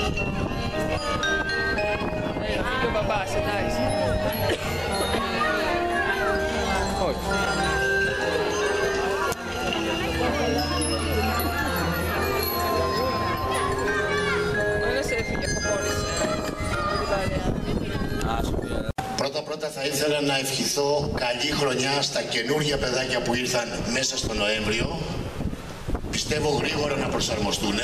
Fica babá, você nice. Όχι. Πρώτα θα ήθελα να ευχηθώ καλή χρονιά στα καινούργια παιδάκια που ήρθαν μέσα στο Νοέμβριο. Πιστεύω γρήγορα να προσαρμοστούν.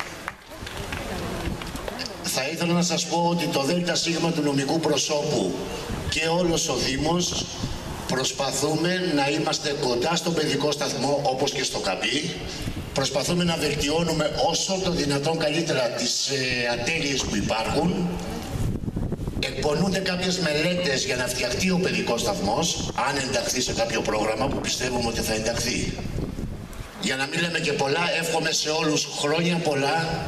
Θα ήθελα να σας πω ότι το ΔΣ του νομικού προσώπου και όλος ο Δήμος προσπαθούμε να είμαστε κοντά στον παιδικό σταθμό όπως και στο ΚΑΠΗ. Προσπαθούμε να βελτιώνουμε όσο το δυνατόν καλύτερα τις ατέλειες που υπάρχουν. Εκπονούνται κάποιες μελέτες για να φτιαχτεί ο παιδικός σταθμός, αν ενταχθεί σε κάποιο πρόγραμμα που πιστεύουμε ότι θα ενταχθεί. Για να μην λέμε και πολλά, εύχομαι σε όλους χρόνια πολλά.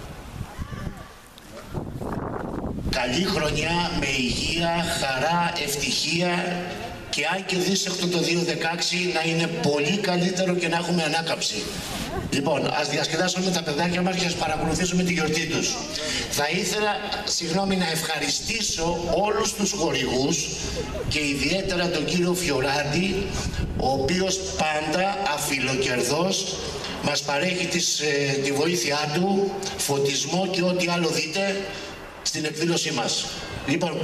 Καλή χρονιά με υγεία, χαρά, ευτυχία και αν και δύσεκτο το 2016 να είναι πολύ καλύτερο και να έχουμε ανάκαμψη. Λοιπόν, ας διασκεδάσουμε τα παιδάκια μας και ας παρακολουθήσουμε τη γιορτή τους. Θα ήθελα, να ευχαριστήσω όλους τους χορηγούς και ιδιαίτερα τον κύριο Φιωράντη, ο οποίος πάντα αφιλοκερδός μας παρέχει τη βοήθειά του, φωτισμό και ό,τι άλλο δείτε στην εκδήλωσή μας. Λοιπόν,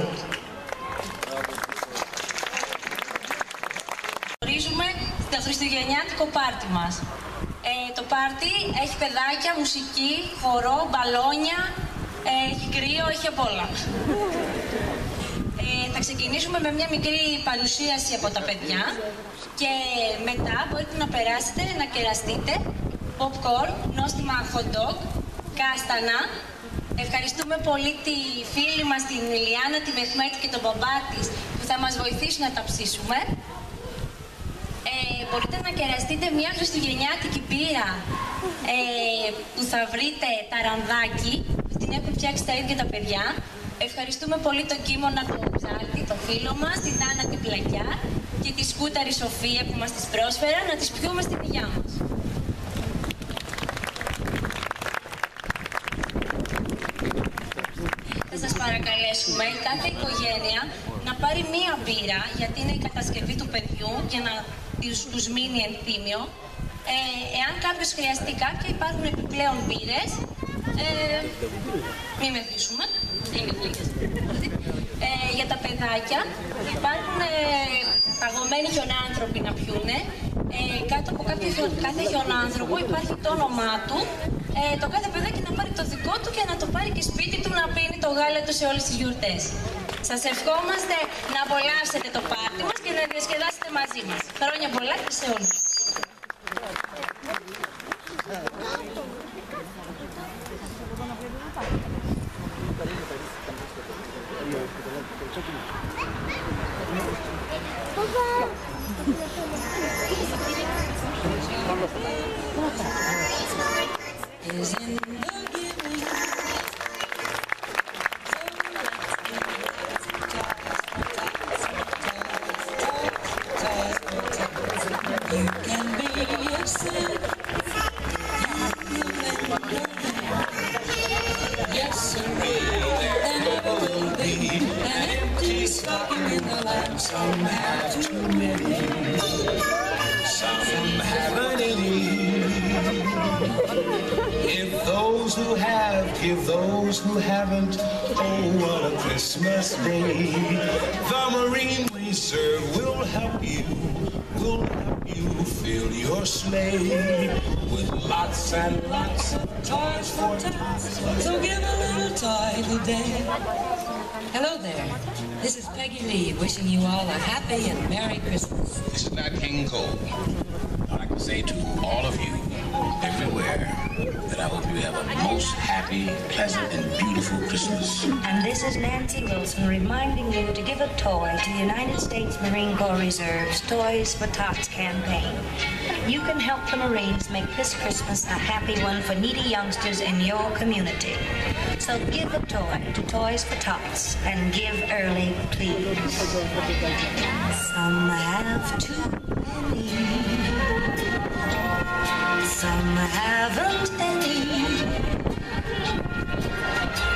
γνωρίζουμε στο χριστουγεννιάτικο πάρτι μας. Το πάρτι έχει παιδάκια, μουσική, χορό, μπαλόνια, έχει κρύο, έχει απ' όλα. Θα ξεκινήσουμε με μια μικρή παρουσίαση από τα παιδιά και μετά μπορείτε να περάσετε, να κεραστείτε popcorn, νόστιμα hot dog, κάστανα. Ευχαριστούμε πολύ τη φίλη μας την Ηλιάνα, τη Μεχμέτη και τον μπαμπά της που θα μας βοηθήσουν να τα ψήσουμε. Μπορείτε να κεραστείτε μια χριστουγεννιάτικη μπύρα που θα βρείτε ταρανδάκι. Την έχουν φτιάξει τα ίδια τα παιδιά. Ευχαριστούμε πολύ τον Κίμωνα τον Ψάρτη, τον φίλο μας, την Άννα την Πλακιά και τη Σκούταρη Σοφία που μας τις πρόσφερα να τις πιούμε στην υγειά μας. Θα σας παρακαλέσουμε κάθε οικογένεια να πάρει μία μπύρα, γιατί είναι η κατασκευή του παιδιού και να τους μείνει ενθύμιο. Εάν κάποιος χρειαστεί κάποια, υπάρχουν επιπλέον μπύρες. Μην μεθύσουμε, είναι λίγες. Για τα παιδάκια υπάρχουν παγωμένοι χιονάνθρωποι να πιούνε. Κάτω από κάθε χιονάνθρωπο υπάρχει το όνομά του. Το κάθε παιδάκι να πάρει το δικό του και να το πάρει και σπίτι του να πίνει το γάλα του σε όλες τις γιορτές. Σας ευχόμαστε να απολαύσετε το πάρτι μας και να διασκεδάσετε μαζί μας. Χρόνια πολλά και σε όλους. Some have too many, some haven't any. If those who have give those who haven't, oh what a Christmas day. The Marine Reserve will help you fill your sleigh with lots and lots of toys for tots. So give a little toy today. Hello there. This is Peggy Lee wishing you all a happy and Merry Christmas. This is Nat King Cole. I'd like to say to all of you everywhere that I hope you have a most happy, pleasant, and beautiful Christmas. And this is Nancy Wilson reminding you to give a toy to United States Marine Corps Reserve's Toys for Tots campaign. You can help the Marines make this Christmas a happy one for needy youngsters in your community. So give a toy to Toys for Tots and give early, please. Some have too many, some haven't any.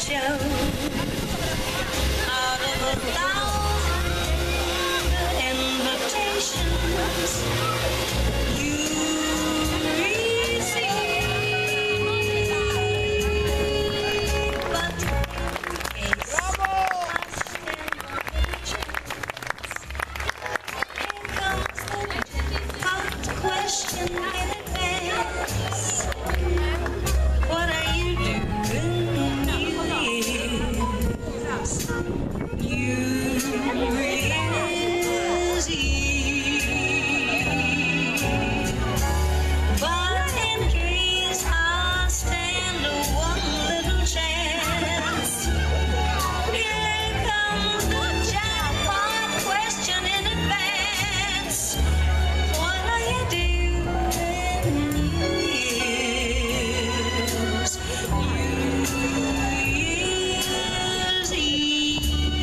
show. Out of 1,000 invitations you receive, but in case I stand on a chance, here comes the hot question in advance. What are you doing New Year's Eve? But in case I stand one little chance, here comes the jackpot question in advance. What are you doing New Year's Eve?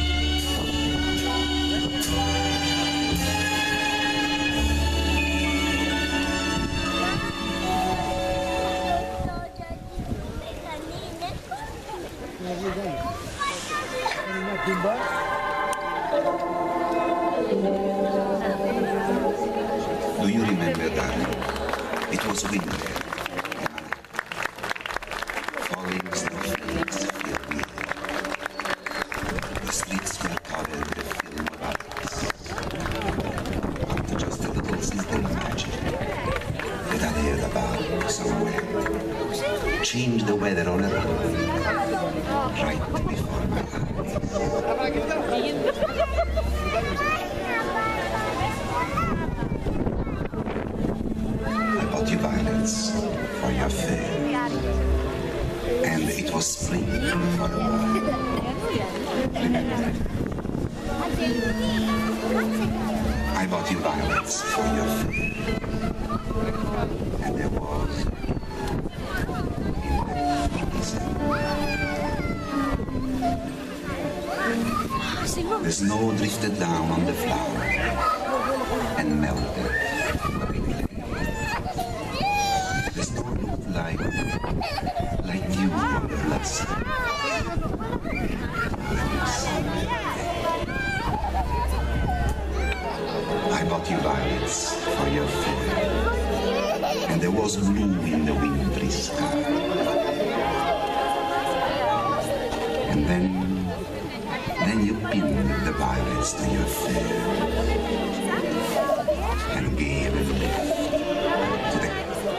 Do you remember, darling? It was winter. Falling snowflakes filled the air. The streets were covered with a film of ice. After just a little simple magic that I heard about somewhere changed the weather all around, right before my eyes. I bought you violets for your fair, and it was spring for a while. Remember? I bought you violets for your fair, and there was the snow drifted down on the flower and melted. The snow looked like dew on the bloodstone. I bought you violets for your fair, and there was blue in the wintry sky. And then you pinned the violets to your fair and gave a lift to the...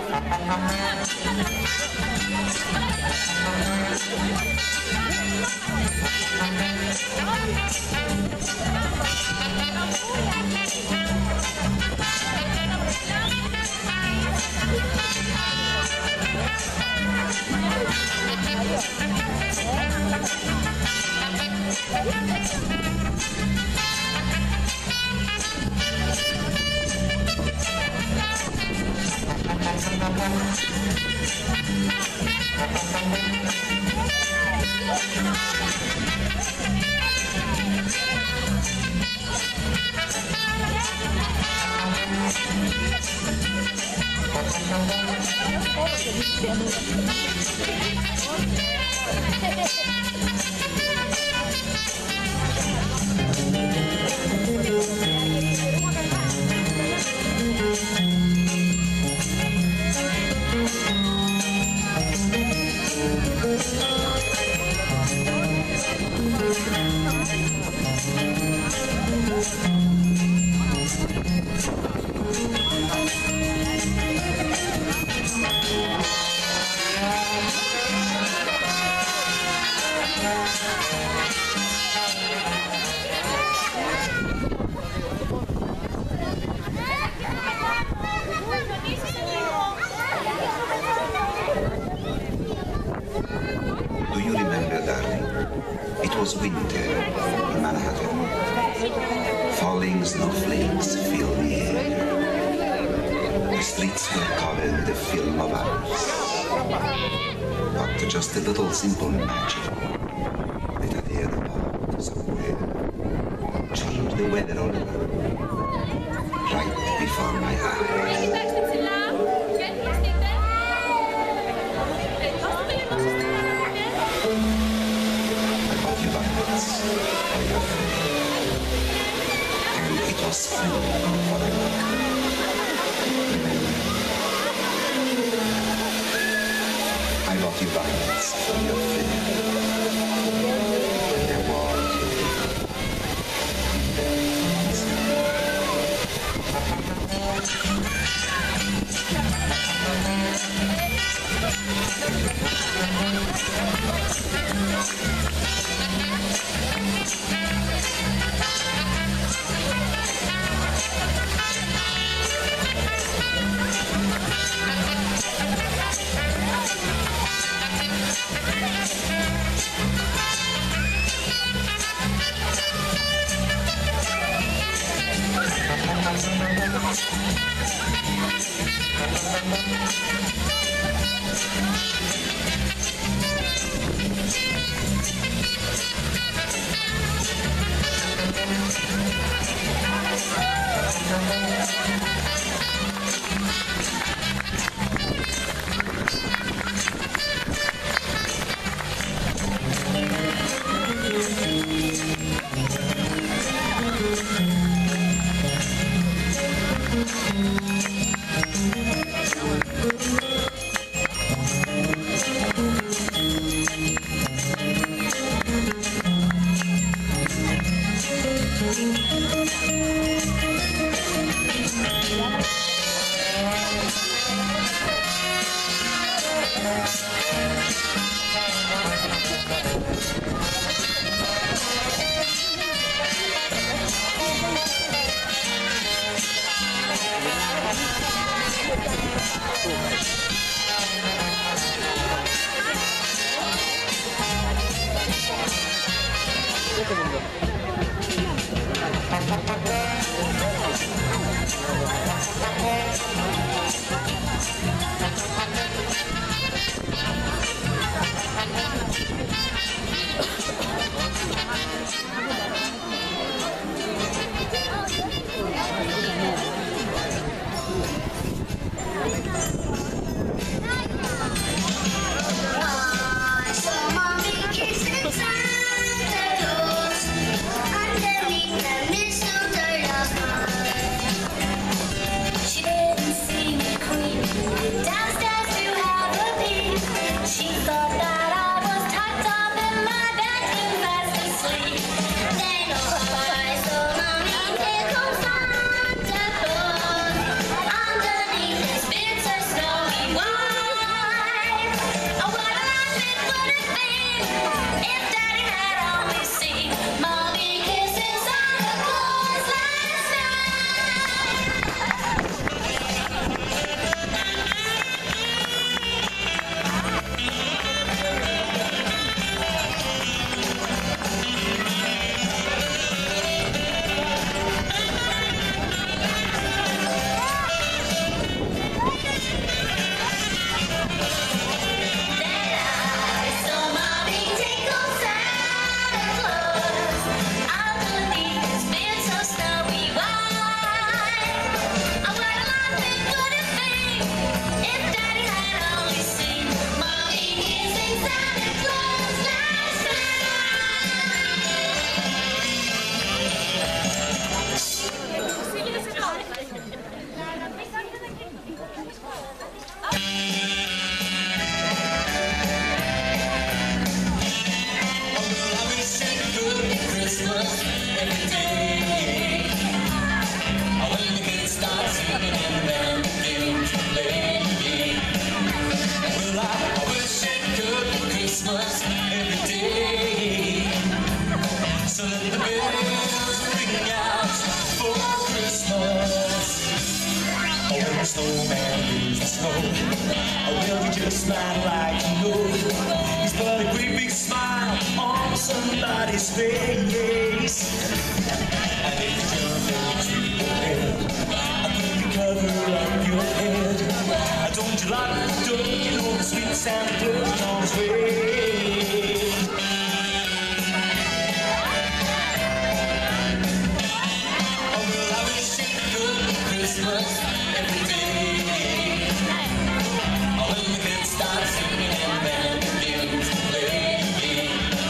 Do you remember, darling? It was winter in Manhattan. Falling snowflakes filled the air. The streets were covered with a film of ice. But just a little simple magic that I heard about somewhere changed the weather all around, right before my eyes. sing forever. I brought you violets from your field. They're warm.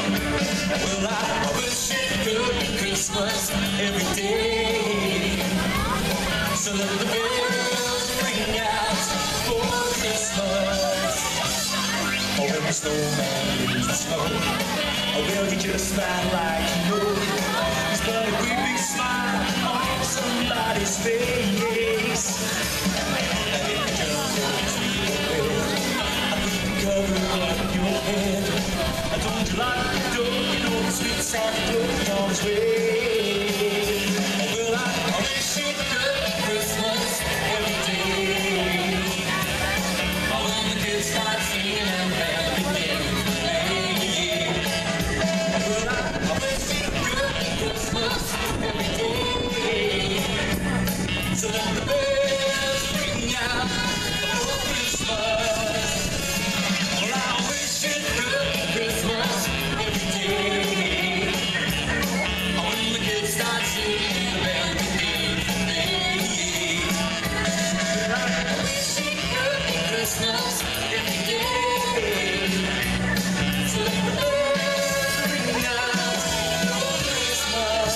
Well, I wish it could be Christmas every day. snowman brings the snow, well, he just smiled like you know. He's got a great big smile on somebody's face. And if you jump over to your bed, I put the cover on your head. I don't you like the door, you know the sweet Santa Claus on his way. Well, I wish you good Christmas every day. Oh, when the kids start singing and bells begin to play. Well, I wish you good Christmas every day. So let the bells ring out for Christmas. Well, I wish you good Christmas every day. Oh, when the kids start singing and bells begin to play. Well, I wish you good Christmas every day. So let the bells ring out for Christmas.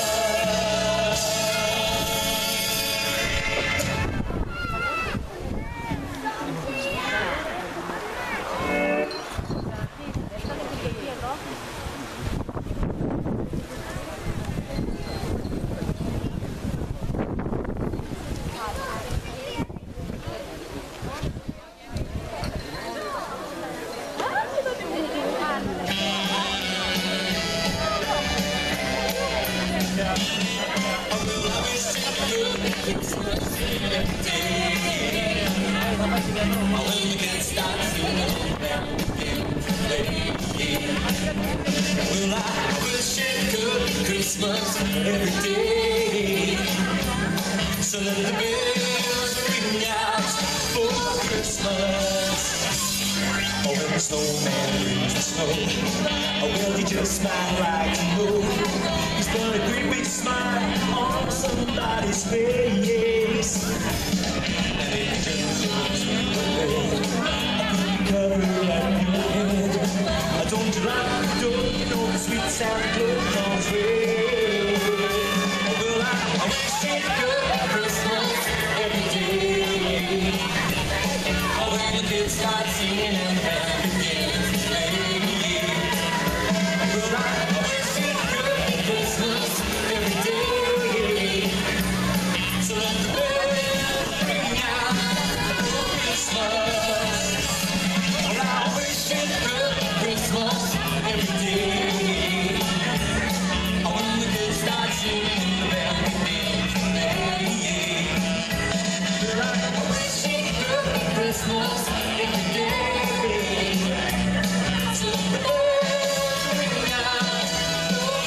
Well, I wish it could Christmas every day. So let the bells ring out for Christmas. Oh, when the snowman brings the snow, oh, well, he just smiled like you know. He's got a great big smile on somebody's face. And if you just look to your bed, I put the cover on your head. Don't you like the door, you know the sweet Santa Claus on his way. Well, I wish you good Christmas every day. Oh, when the kids start singing and bells begin to play. Well, I wish you good Christmas every day. So let the bells ring out for Christmas. Well, I wish you good Christmas every day. Oh, when the kids start singing the bells begin to play. Well, I wish you good Christmas every day. So let the bells ring out for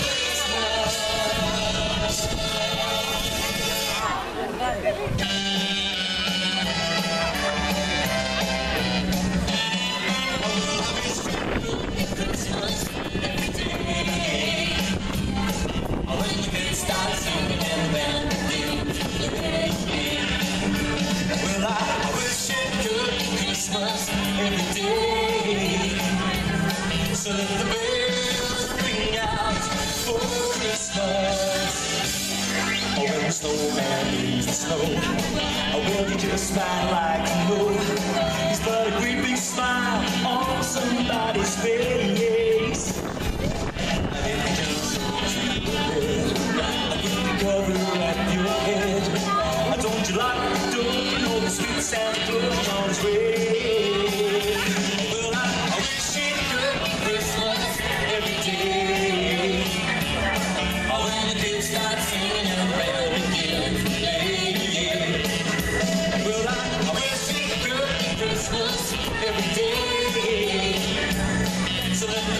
Christmas every day. Oh, when the kids start singing and bells begin to play. Well, I wish it could Christmas every day. So let the bells ring out for Christmas. Oh, when the snowman brings the snow, oh, well, he just smiled like you know. He's got a great big smile on somebody's face. And if you just go to your bed, I put the cover on your head. Don't you like the door, you know the sweet Santa Claus on his way. Well, I wish you good Christmas every day. Oh, when the kids start singing and bells begin to play. Well, I wish you good Christmas every day. So let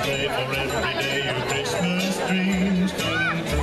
sleigh for every day your Christmas dreams come true.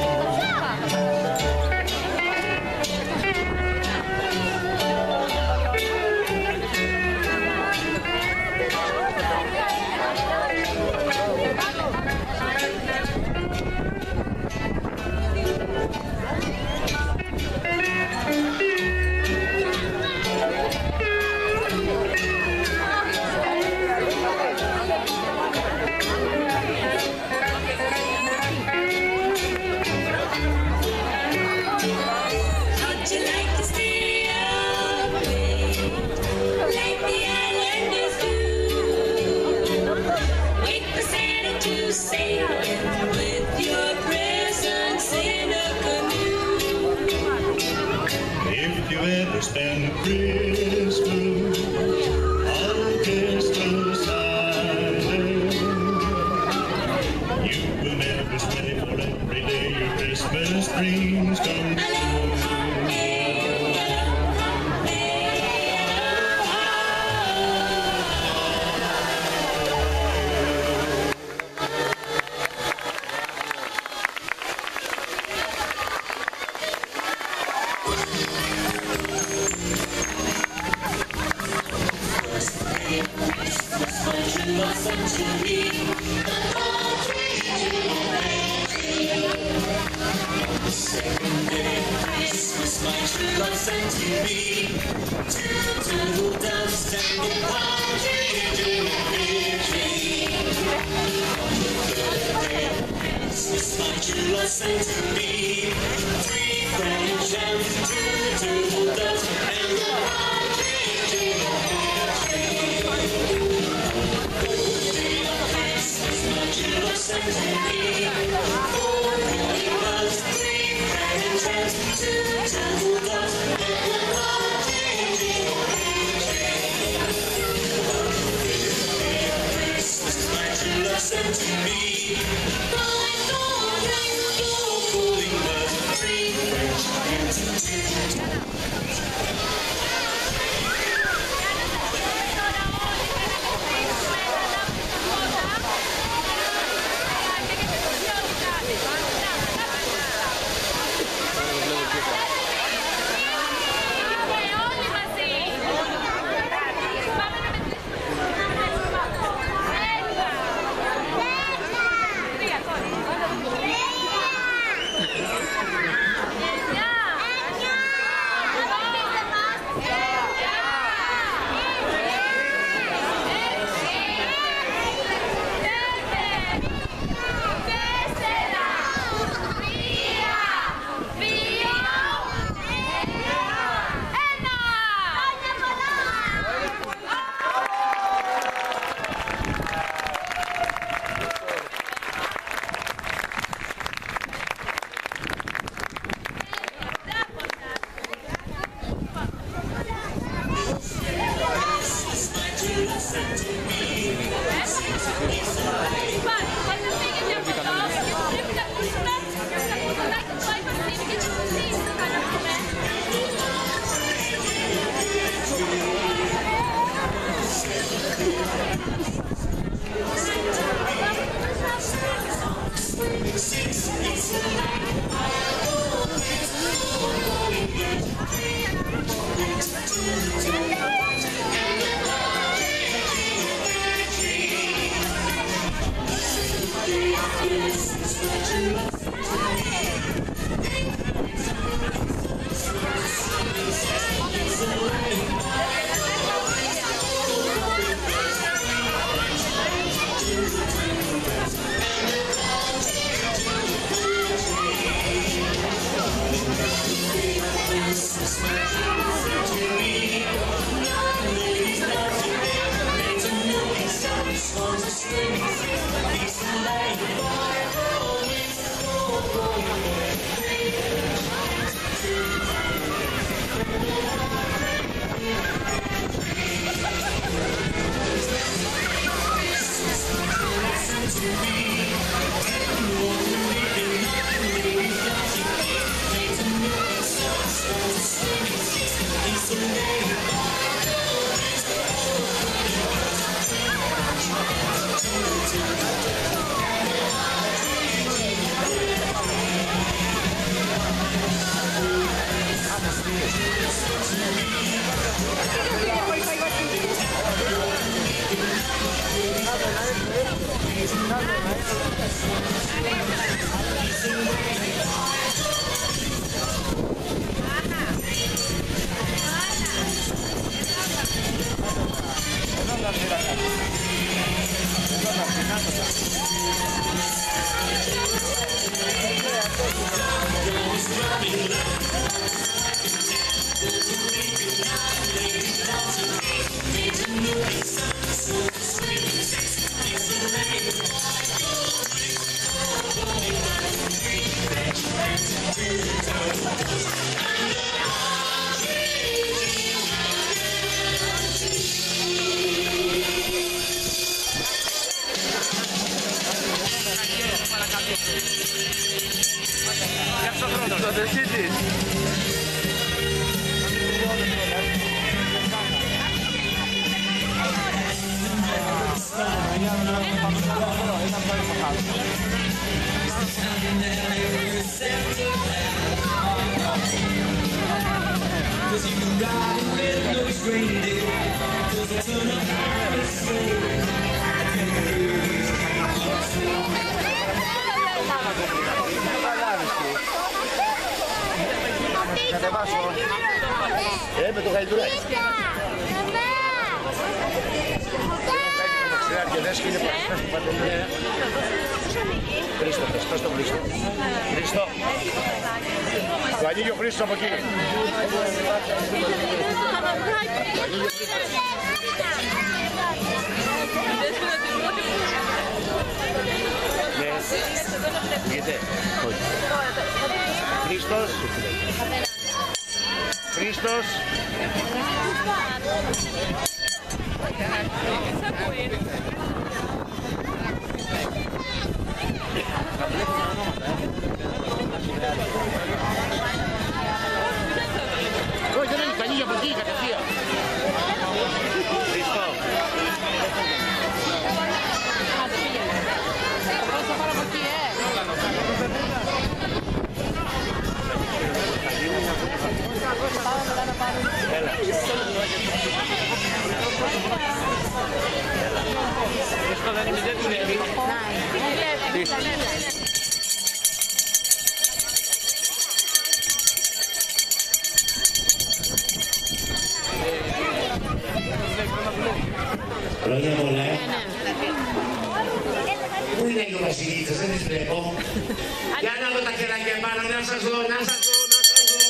Spend Christmas on Christmas Island. You will never stay for every day your Christmas dreams come true. To Με το γαϊδουράκι. Και δες και είναι παραστάς του Παντελή. Χρήστο, πες τον Χρήστο. Χρήστο. Το ανοίγει ο Χρήστος από εκεί. Ναι. Χρήστος. Χρήστος. Όχι, δεν είναι κανεί από εκεί κατευθείαν. Χρήστο. Χρόνια πολλά. Πού είναι οι βασιλίτσες, δεν τις βλέπω. Για να δω τα χεράκια πάνω, να σας δω, να σας δω, να σας δω.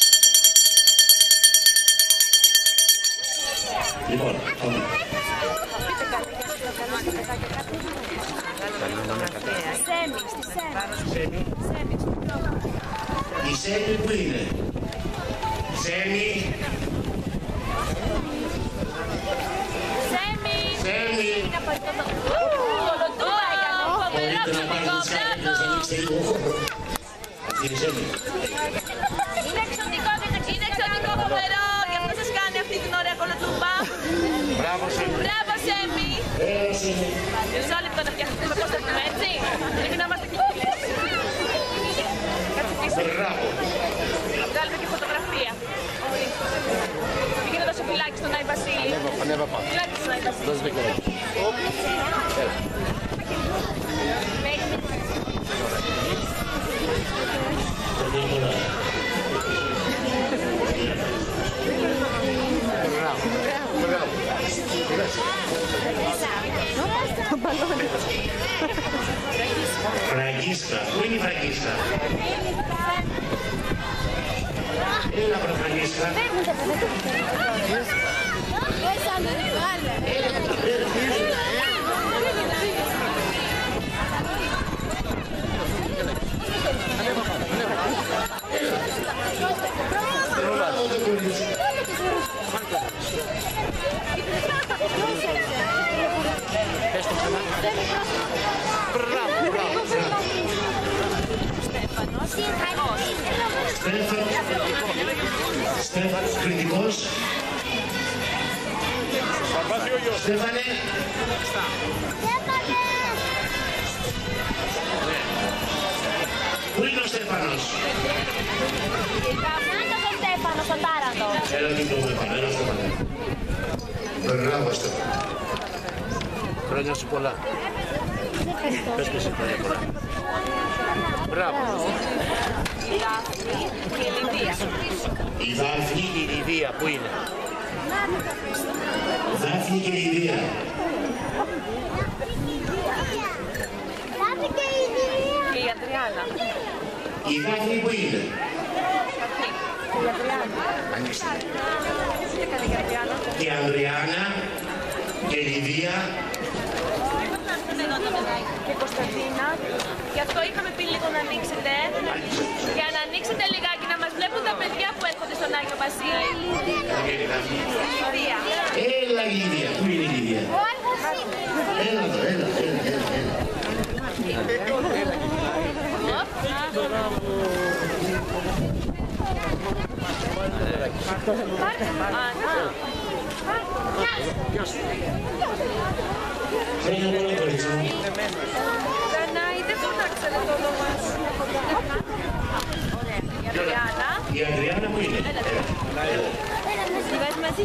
Λοιπόν, πάμε. Σέμι. Η Σέμι που είναι? Σέμι. Σέμι. Μπορείτε να πάρετε τις κάρτες, ανοίξτε λίγο χώρο. Αυτή είναι η Σέμι. Είναι εξωτικό φοβερό, γι' αυτό σας κάνει αυτή την ωραία κολοτούμπα. Μπράβο Σέμι. Μπράβο Σέμι. Σέμι. Μισό λεπτό να φτιάχνουμε πώς θα πούμε, έτσι. Πρέπει να είμαστε κλειστοί. Μπράβο. Να βγάλουμε και φωτογραφία. Πήγαινε να δώσω φυλάκι στον Άι Βασίλη. Ανέβα πάνω. Φυλάκι στον Άι Βασίλη. Δώσε δεκαετία. Φραγκίσκα, πού είναι η Φραγκίσκα? Έλα βρε Φραγκίσκα. Στέφανος κριτικός. Στέφανε. Πού είναι ο Στέφανος? Καπνάτος ο Στέφανος, ο Τάραντος. Έλα μην το βλέπαμε, έλα Στέφανε. Μπράβο Στέφανε. Χρόνια σου πολλά. Πες και εσύ χρόνια πολλά. Μπράβο. Η Δάφνη και η Λιδία. Η Δάφνη Η Λιδία που είναι? Δάφνη και η Λιδία. Και η Αντριάννα. Η Δάφνη που είναι? Και η Αντριάννα. Και η Ανδριάννα και η Λιδία. Και η Κωνσταντίνα. Γι' αυτό είχαμε πει λίγο να ανοίξετε. Για να ανοίξετε λιγάκι, να μας βλέπουν τα παιδιά που έρχονται στον Άγιο Βασίλη. Λιδία. Έλα η Λιδία. Πού είναι η Λιδία? Έλα εδώ, έλα. Χρόνια πολλά, κορίτσι μου. Δανάη, δεν φωνάξατε το όνομα σου. Η Αντριάννα. Η Αντριάννα που είναι? Βγάζει μαζί.